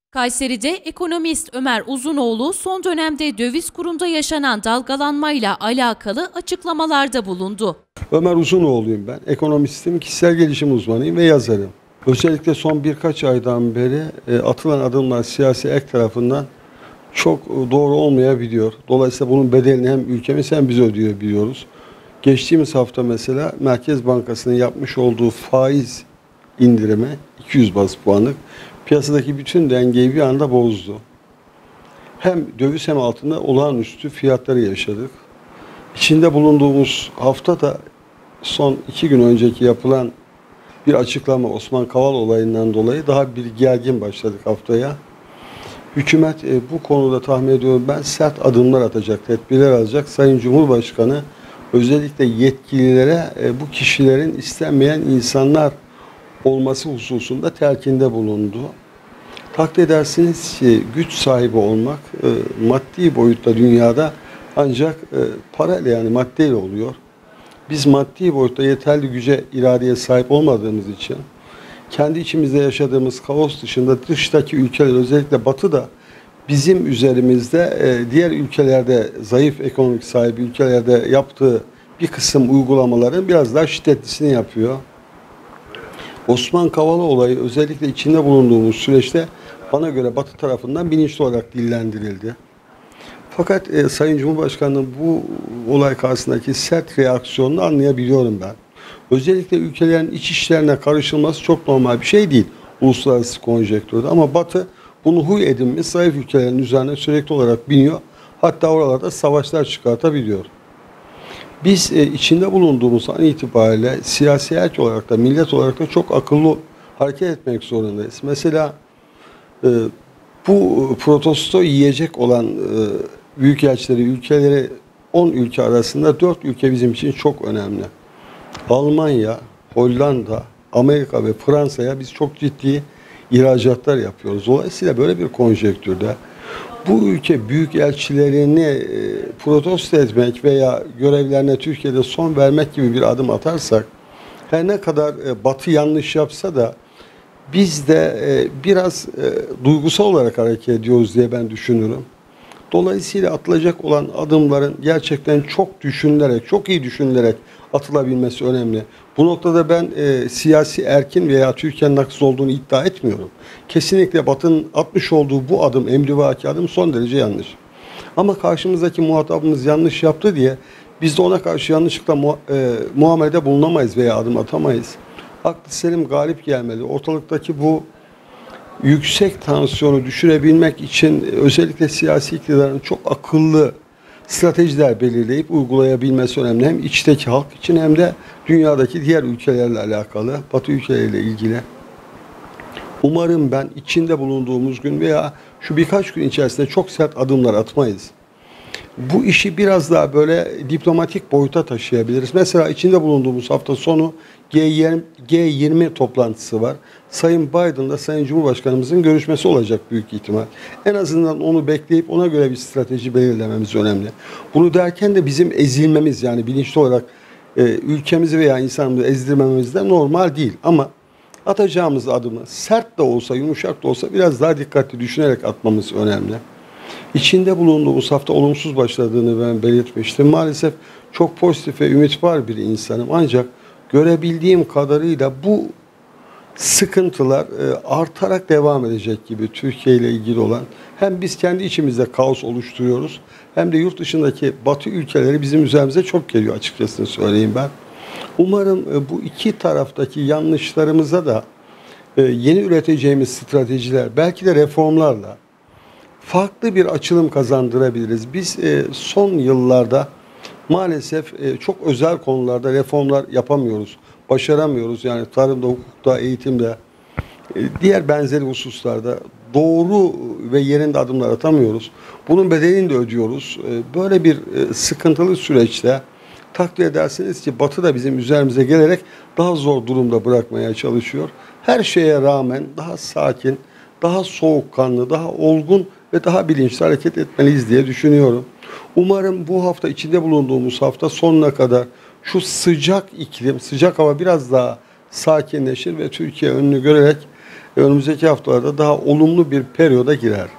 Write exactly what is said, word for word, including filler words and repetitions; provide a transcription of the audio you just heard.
Kayseri'de ekonomist Ömer Uzunoğlu son dönemde döviz kurunda yaşanan dalgalanmayla alakalı açıklamalarda bulundu. Ömer Uzunoğlu'yum ben. Ekonomistim, kişisel gelişim uzmanıyım ve yazarım. Özellikle son birkaç aydan beri e, atılan adımlar siyasi ek tarafından çok doğru olmayabiliyor. Dolayısıyla bunun bedelini hem ülkemiz hem biz ödüyor biliyoruz. Geçtiğimiz hafta mesela Merkez Bankası'nın yapmış olduğu faiz indirimi iki yüz baz puanlık piyasadaki bütün dengeyi bir anda bozdu. Hem döviz hem altında olağanüstü fiyatları yaşadık. İçinde bulunduğumuz hafta da son iki gün önceki yapılan bir açıklama Osman Kavala olayından dolayı daha bir gergin başladık haftaya. Hükümet e, bu konuda tahmin ediyorum ben sert adımlar atacak, tedbirler alacak. Sayın Cumhurbaşkanı özellikle yetkililere e, bu kişilerin istenmeyen insanlar olması hususunda telkinde bulundu. Takdir edersiniz ki güç sahibi olmak e, maddi boyutta dünyada ancak e, parayla yani maddeyle oluyor. Biz maddi boyutta yeterli güce, iradeye sahip olmadığımız için kendi içimizde yaşadığımız kaos dışında dıştaki ülkeler özellikle Batı da bizim üzerimizde e, diğer ülkelerde zayıf ekonomik sahibi ülkelerde yaptığı bir kısım uygulamaların biraz daha şiddetlisini yapıyor. Osman Kavala olayı özellikle içinde bulunduğumuz süreçte bana göre Batı tarafından bilinçli olarak dillendirildi. Fakat e, Sayın Cumhurbaşkanı'nın bu olay karşısındaki sert reaksiyonunu anlayabiliyorum ben. Özellikle ülkelerin iç işlerine karışılması çok normal bir şey değil uluslararası konjektürde. Ama Batı bunu huy edinmiş zayıf ülkelerin üzerine sürekli olarak biniyor. Hatta oralarda savaşlar çıkartabiliyor. Biz e, içinde bulunduğumuz an itibariyle siyasi erk olarak da millet olarak da çok akıllı hareket etmek zorundayız. Mesela e, bu protesto yiyecek olan e, büyükelçileri, ülkeleri on ülke arasında dört ülke bizim için çok önemli. Almanya, Hollanda, Amerika ve Fransa'ya biz çok ciddi ihracatlar yapıyoruz. Dolayısıyla böyle bir konjektürde bu ülke büyükelçilerini e, protesto etmek veya görevlerine Türkiye'de son vermek gibi bir adım atarsak her ne kadar e, Batı yanlış yapsa da biz de e, biraz e, duygusal olarak hareket ediyoruz diye ben düşünürüm. Dolayısıyla atılacak olan adımların gerçekten çok düşünülerek, çok iyi düşünülerek atılabilmesi önemli. Bu noktada ben e, siyasi erkin veya Türkiye'nin haksız olduğunu iddia etmiyorum. Kesinlikle Batı'nın atmış olduğu bu adım, emrivaki adım son derece yanlış. Ama karşımızdaki muhatabımız yanlış yaptı diye biz de ona karşı yanlışlıkla mu e, muamelede bulunamayız veya adım atamayız. Aklı selim galip gelmeli. Ortalıktaki bu yüksek tansiyonu düşürebilmek için özellikle siyasi iktidarın çok akıllı stratejiler belirleyip uygulayabilmesi önemli. Hem içteki halk için hem de dünyadaki diğer ülkelerle alakalı, Batı ülkeleriyle ilgili. Umarım ben içinde bulunduğumuz gün veya şu birkaç gün içerisinde çok sert adımlar atmayız. Bu işi biraz daha böyle diplomatik boyuta taşıyabiliriz. Mesela içinde bulunduğumuz hafta sonu G yirmi toplantısı var. Sayın Biden'la Sayın Cumhurbaşkanımızın görüşmesi olacak büyük ihtimal. En azından onu bekleyip ona göre bir strateji belirlememiz önemli. Bunu derken de bizim ezilmemiz yani bilinçli olarak e, ülkemizi veya insanımızı ezdirmemiz de normal değil. Ama atacağımız adımı sert de olsa yumuşak da olsa biraz daha dikkatli düşünerek atmamız önemli. İçinde bulunduğumuz hafta olumsuz başladığını ben belirtmiştim. Maalesef çok pozitif ve ümit var bir insanım. Ancak görebildiğim kadarıyla bu sıkıntılar e, artarak devam edecek gibi Türkiye ile ilgili olan. Hem biz kendi içimizde kaos oluşturuyoruz hem de yurt dışındaki Batı ülkeleri bizim üzerimize çok geliyor açıkçası söyleyeyim ben. Umarım e, bu iki taraftaki yanlışlarımıza da e, yeni üreteceğimiz stratejiler belki de reformlarla farklı bir açılım kazandırabiliriz. Biz e, son yıllarda maalesef e, çok özel konularda reformlar yapamıyoruz, başaramıyoruz. Yani tarımda, hukukta, eğitimde, e, diğer benzeri hususlarda doğru ve yerinde adımlar atamıyoruz. Bunun bedelini de ödüyoruz. E, böyle bir e, sıkıntılı süreçte takdir edersiniz ki Batı da bizim üzerimize gelerek daha zor durumda bırakmaya çalışıyor. Her şeye rağmen daha sakin, daha soğukkanlı, daha olgun ve daha bilinçli hareket etmeliyiz diye düşünüyorum. Umarım bu hafta içinde bulunduğumuz hafta sonuna kadar şu sıcak iklim, sıcak hava biraz daha sakinleşir ve Türkiye önünü görerek önümüzdeki haftalarda daha olumlu bir periyoda girer.